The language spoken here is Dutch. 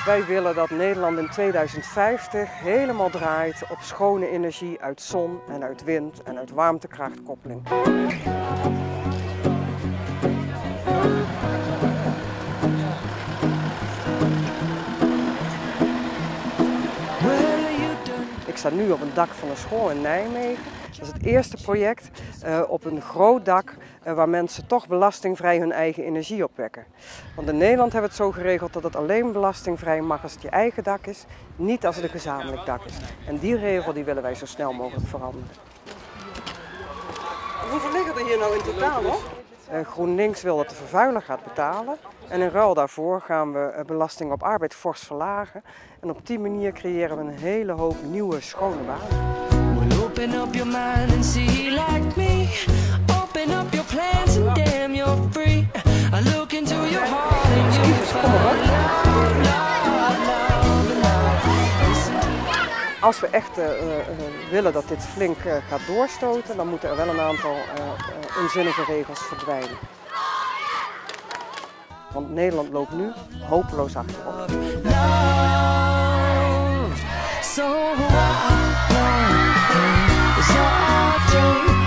Wij willen dat Nederland in 2050 helemaal draait op schone energie uit zon en uit wind en uit warmtekrachtkoppeling. Ik sta nu op een dak van een school in Nijmegen. Dat is het eerste project op een groot dak waar mensen toch belastingvrij hun eigen energie opwekken. Want in Nederland hebben we het zo geregeld dat het alleen belastingvrij mag als het je eigen dak is, niet als het een gezamenlijk dak is. En die regel die willen wij zo snel mogelijk veranderen. Hoeveel liggen er hier nou in totaal nog? GroenLinks wil dat de vervuiler gaat betalen. En in ruil daarvoor gaan we belasting op arbeid fors verlagen. En op die manier creëren we een hele hoop nieuwe, schone banen. Als we echt willen dat dit flink gaat doorstoten, dan moeten er wel een aantal onzinnige regels verdwijnen. Want Nederland loopt nu hopeloos achterop. So